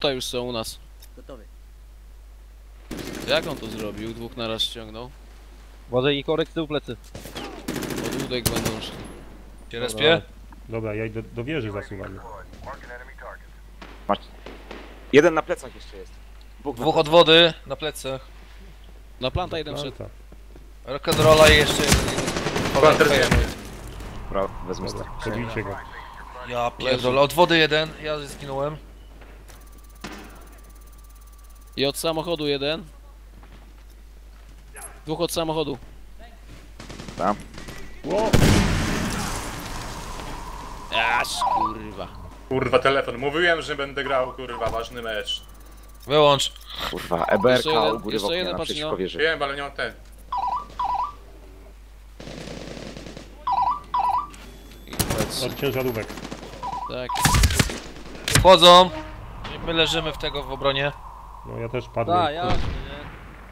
To już są u nas. Gotowy. Jak on to zrobił? Dwóch naraz ściągnął. Uważaj i korek z tyłu plecy. Od łódek będą szli. Cię respię? Dobra, ja idę do wieży zasuwamy. Masz. Jeden na plecach jeszcze jest. Dwóch od wody na plecach. Na planta jeden wszedł. Planta. Rock'n'rolla i jeszcze jeden. Dobra, wezmę Dobra, stary. podbijcie go. Ja pierdolę, od wody jeden, ja zginąłem. I od samochodu jeden. Dwóch od samochodu. Tam. Ło! Aż kurwa. Kurwa, telefon. Mówiłem, że będę grał, kurwa, ważny mecz. Wyłącz. Kurwa, Jeszcze EBRK jeden- u góry w jeszcze oknie jeden, naprzeciwko patrz, no. wieży. Wiem, ale nie mam ten. I plecy. Od ciężarówek. Tak. Wchodzą. My leżymy w tego w obronie. No ja też padłem. Tak, jasne, nie?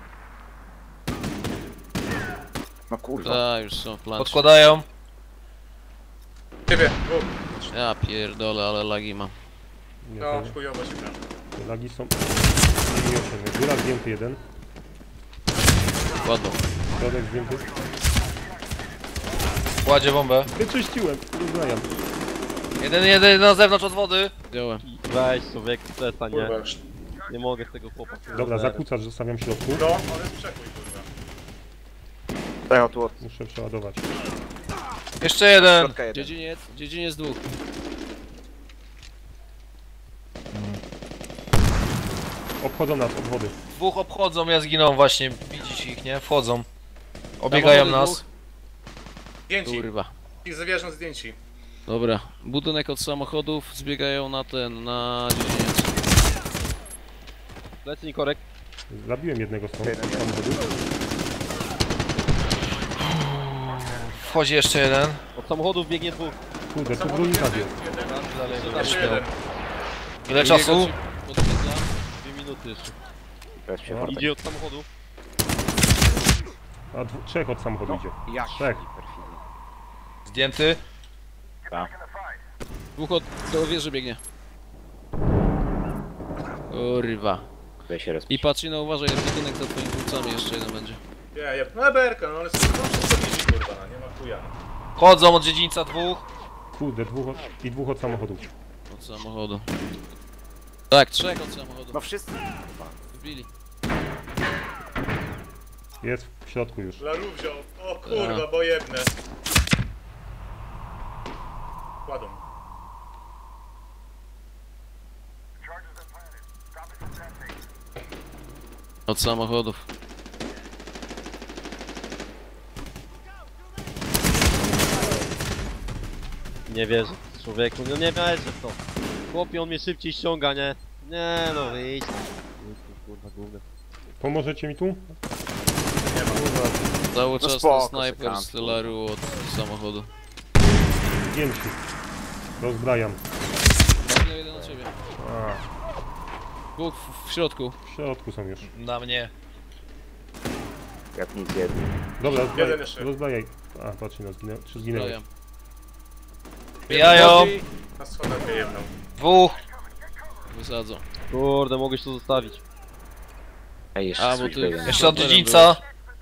No kurwa. Tak, już są w plancie. Podkładają. Ciebie, dwóch. Ja pierdolę, ale lagi mam. Nie, No, te, chujowo się gra. te lagi są... 8. Góra zdjęty jeden. Ładno. Środek zdjęty. Kładzie bombę. Wyczyściłem, rozbrajam. Jeden na zewnątrz od wody. Wziąłem. Weź człowiek, przestań, nie? Kurwa już. Nie mogę z tego chłopa. Dobra, zakłócasz, zostawiam w środku. No, ale przekuj, kurwa. Tak, tu od Muszę przeładować. Jeszcze jeden. środka jeden. Dziedziniec dwóch. Obchodzą nas od wody. Dwóch obchodzą, ja zginąłem właśnie. Widzisz ich, nie? Wchodzą. Obiegają Samochody nas. Zdjęci. Kurwa. I zwierząt zdjęci. Dobra. Budynek od samochodów zbiegają na ten, na dziedziniec. Plecy i korek. Zabiłem jednego stąd. Jeden. Samochodu. Wchodzi jeszcze jeden. Od samochodów biegnie dwóch. Kurde, tu brunikadzie. Jeszcze jeden. Ile czasu? Podświetla. 2 minuty jeszcze. Teraz się No. Bartek. Idzie od samochodu. A trzech od samochodu idzie. Jak Trzech. perfidnie. Zdjęty. Dwóch od do wieży biegnie. Kurwa. Tutaj się I Pacino, uważaj, budynek za twoimi płucami jeszcze jeden będzie. Nie, no EBRK, no ale są wszystko widzi, kurwa, no, nie ma chuja. Chodzą od dziedzińca dwóch. Kurde, i dwóch od samochodu. Od samochodu. Tak, trzech od samochodu. No wszyscy. Wbili. Jest w środku już. Laru wziął. O kurwa, bo jedne. Kładą. Od samochodów. Nie wierzę. Człowieku, no nie wierzę w to. Chłopie, on mnie szybciej ściąga, nie? Nie no, wyjdź. Kurwa, gówno. Pomożecie mi tu? Cały czas spoko, ten snajper sekant, z Tylaru od samochodu. Zdjęci. Rozbrajam. Padnie jeden na ciebie. A, Dwóch w środku. w środku są już. Na mnie. Jak nic jeden. Dobra, Jeden jeszcze. rozbrajaj. A, patrzcie, no, czy zginęły. Zbrojam. Bijają. Na schodach je jedną. Dwóch. Wysadzą. Kurde, mogłeś to zostawić. Ej, jeszcze A, bo swój ty- jeden. Jeszcze od dziedzińca.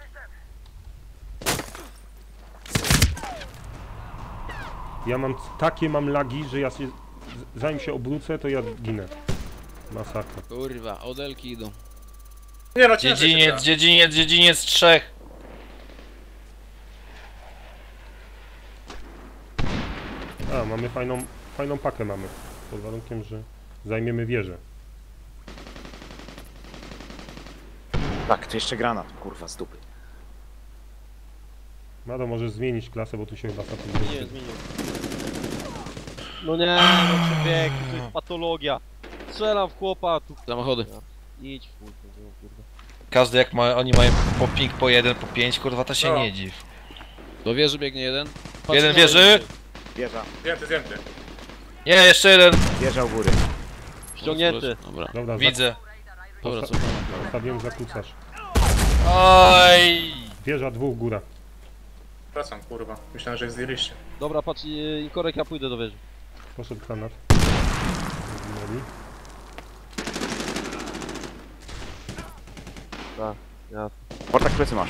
Ja mam takie lagi, że ja się, zanim się obrócę, to ja ginę. Masakra. Kurwa, odelki idą. Nie no, ciężej się gra. Dziedziniec trzech. A, mamy fajną pakę mamy. Pod warunkiem, że zajmiemy wieżę. Tak, to jeszcze granat, kurwa, z dupy. Mado, możesz zmienić klasę, bo tu się chyba Nie, zmienił. No nie, no człowieku, to jest patologia. Strzelam w chłopa, tu Samochody. idź w chuj, kurde. Każdy jak ma, oni mają po ping, po 1, po 5, kurwa to się No. nie dziw. Do wieży biegnie jeden. Jeden wieży. Wieża. Zdjęty. Nie, jeszcze jeden. Wieża u góry. Ściągnięty. Dobra, Dobra, Widzę. dobra, co? Zostawiłem zakłócasz. Oj. Wieża dwóch, góra. Wracam, kurwa. Myślałem, że ich zdjęliście. Dobra, patrz, i korek, ja pójdę do wieży. Poszedł granat. Zginęli. Tak, ja. Portak plecy masz.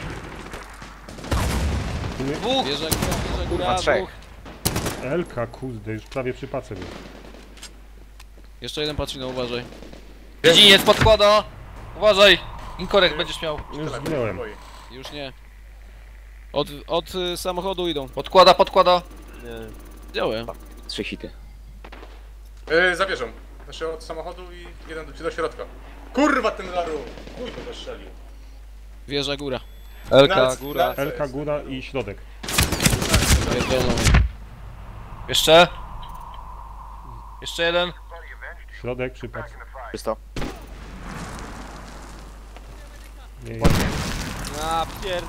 Dwóch! Wieża góra, Kurwa, trzech. dwóch. Elka, kurde, już prawie przy pace był. Jeszcze jeden Pacino, uważaj. Dziedziniec podkłada! Uważaj! Inkorekt będziesz miał. Już zginąłem. Już nie. Od samochodu idą. Podkłada. Nie. Działałem. 3 hity. Zabierzą. Znaczy od samochodu i jeden do środka. Kurwa ten Laru! Chuj to zastrzelił. Wieża góra. Elka, góra. Elka, góra i środek. Pierdolą. Jeszcze? Jeszcze jeden. Środek przy pace. Czysto. Nie, A,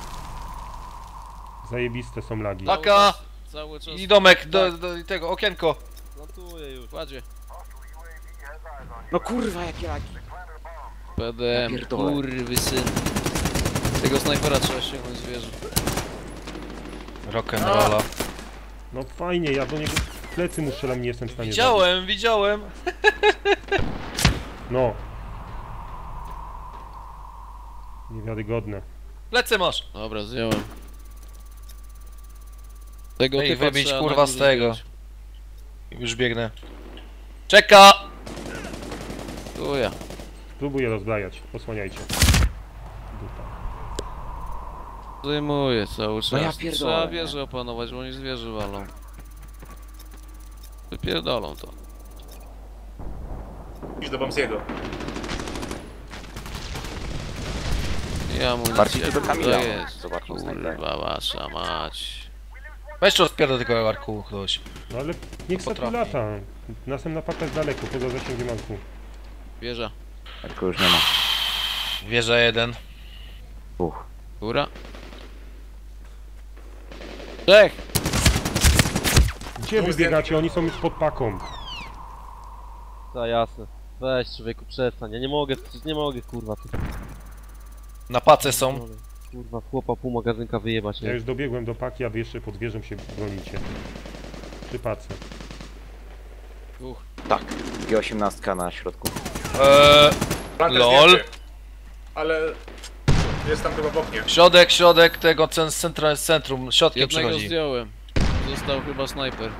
zajebiste są lagi. Paka! Cały czas. I domek do tego, okienko. Plantuję już. Kładzie. No kurwa, jakie lagi. PDM, Ja pierdolę. kurwy syn. Tego snajpera trzeba ściągnąć z wieży. Rock'n'rolla. No fajnie, ja do niego plecy mu strzelam, nie jestem w stanie Widziałem. zabić. No. Niewiarygodne. Plecy masz. Dobra, zdjąłem. Tego Ej, typa wybić, trzeba kurwa, na z górze tego. zdjąć. Już biegnę. Czeka! Tu ja. Próbuję rozbrajać, posłaniajcie. Dupa. Zdejmuję cały czas. No ja pierdolę, Trzeba nie? wieżę opanować, bo oni z wieży walą. Wypierdolą to. Idź do Bamsiego. Ja mu Bardziej to do Kamila. To jest. Zobaczmy snajpera. Kurwa wasza mać. Weź rozpierdol tego arku ktoś. No ale niech se tu Potrafi. lata. Następna paka jest daleko, poza zasięgiem arku. Wieża. Tylko już nie ma. Wieża jeden. Góra. Trzech! Gdzie wybiegacie? Oni są już pod paką. Ta jasne. Weź człowieku, przestań. Ja nie mogę kurwa. Na pace są. Kurwa, chłopa pół magazynka wyjebać, Ja nie? już dobiegłem do paki, a wy jeszcze pod wieżą się bronicie. Przy pace. Dwóch. Tak. G18 na środku. Planter Lol. zdjęty. Ale jest tam chyba w oknie. Środek tego centrum. Środkiem Jednego przechodzi. zdjąłem. Został chyba snajper.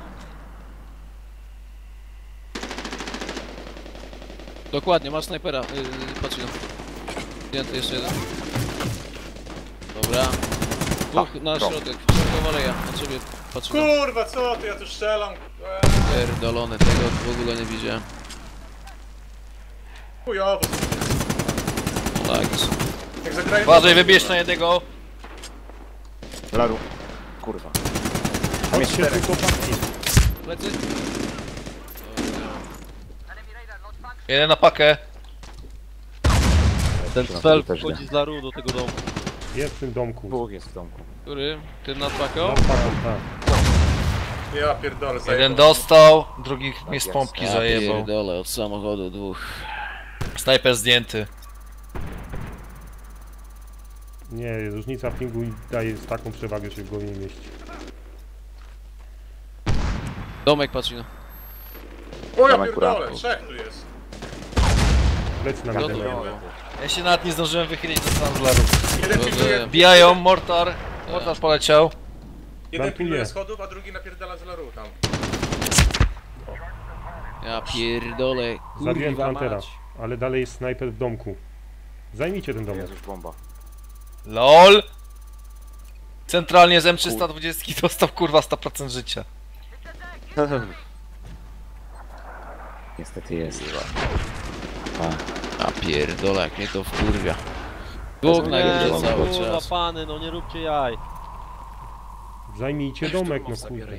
Dokładnie, masz snajpera. Patrzcie. Zdjęty jeszcze jeden. Dobra. Dwóch na środek. Środkowa leja. Na ciebie patrzę. Kurwa, co ty? Ja tu strzelam. Pierdolony, tego w ogóle nie widziałem. Chujowo. Tak jest. Jak zagrają... Uważaj, wybierz na jednego. Laru. Kurwa. Tam jest Chodźcie 4. tu do paki. Plecy? Jeden na pakę. Ten Też spell nie. wchodzi z Laru do tego domu. Jest w tym domku. Dwóch jest w domku. Który? Ty nad paką? Nad paką, tak. Ja pierdolę, Jeden zajebał. dostał, drugi mnie z jest. pompki Ja zajebał. pierdolę, od samochodu dwóch. Snajper zdjęty. Nie, różnica pingu i daje taką przewagę, że się w głowie nie mieści. Domek Pacino. O ja Domek góra. pierdolę, trzech tu jest. Plecy na No mnie. to- Ja się nawet nie zdążyłem wychylić do Sanzlaru. Jeden pilnuje, Bijają, mortar. Mortar poleciał. jeden pilnuje Plantuje. schodów, a drugi napierdala z Laru tam. Ja pierdolę. Zabiłem Kurwa plantera, mać. ale dalej jest snajper w domku. Zajmijcie ten To domek. jest już bomba. LOL! Centralnie z M320 dostał kurwa 100% życia. Niestety jest. Ja pierdolę, jak mnie to wkurwia. Dwóch na Nie, górze no, cały kurwa czas. pany, no nie róbcie jaj. Zajmijcie domek, no kurde.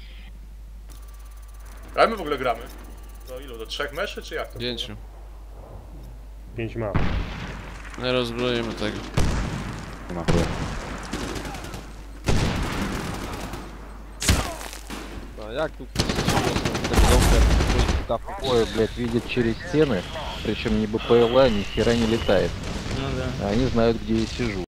Ale my w ogóle gramy. Do ilu? Do 3 meszy, czy jak to? 5. 5 ma. Nie rozbroimy tego. Nie ma chuja. No jak tu tego domka? Такое, блядь, видят через стены, причем не БПЛА, ни хера не летает. Они знают, где я сижу.